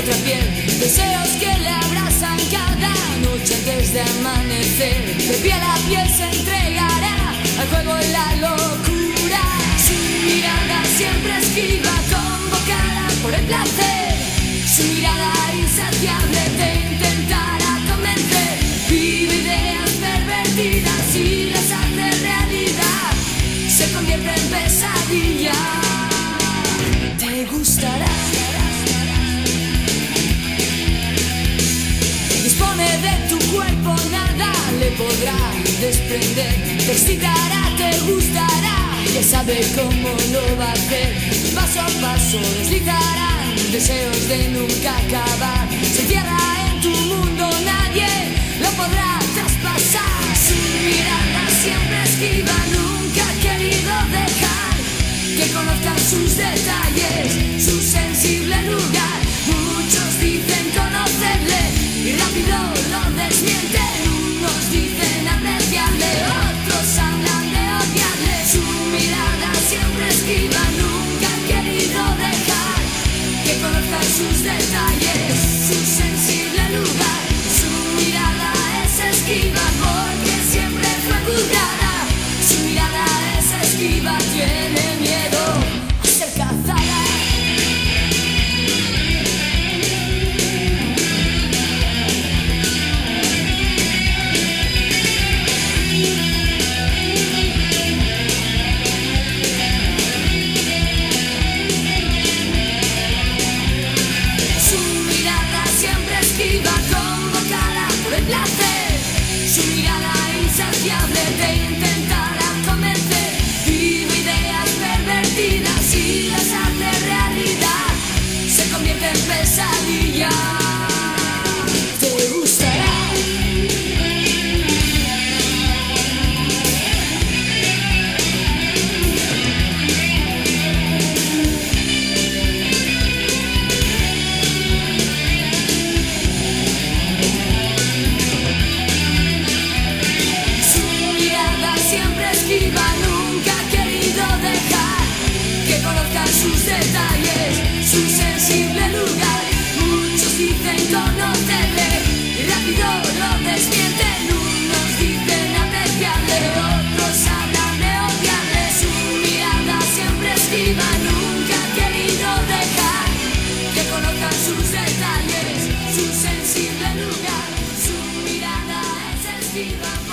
otra piel, deseos que le abrazan cada noche antes de amanecer. De piel a piel se entregará al juego y la locura. Su mirada siempre esquiva, convocada por el placer. Su mirada insaciable te intentará convencer. Vive ideas pervertidas y las hace realidad. Se convierte en pesadilla. Te gustará. Dispone de tu cuerpo, nada le podrá desprender. Te excitará, te gustará. Ya sabe cómo lo va a hacer. Paso a paso deslizarán deseos de nunca acabar. Se encierra en tu mundo, nadie lo podrá traspasar. Su mirada siempre esquiva, nunca ha querido dejar que conozcan sus detalles, su sensible lugar. Muchos dicen conocerle y rápido lo desmienten. Unos dicen apreciarle, otros hablan de odiarle. Su mirada siempre esquiva, nunca ha querido dejar que conozcan sus detalles, su sensible lugar. Su mirada es esquiva porque siempre fue juzgada. Su mirada es esquiva, tiene miedo a ser cazada. Convocada por el placer, su mirada insaciable te intentará convencer. Vive ideas pervertidas y las hace realidad. Se convierte en pesadilla. Te gustará. Nunca ha querido dejar que conozcan sus detalles, su sensible lugar. Muchos dicen conocerle y rápido lo desmienten. Unos dicen apreciarle, otros hablan de odiarle. Su mirada siempre esquiva, nunca ha querido dejar que conozcan sus detalles, su sensible lugar. Su mirada es esquiva.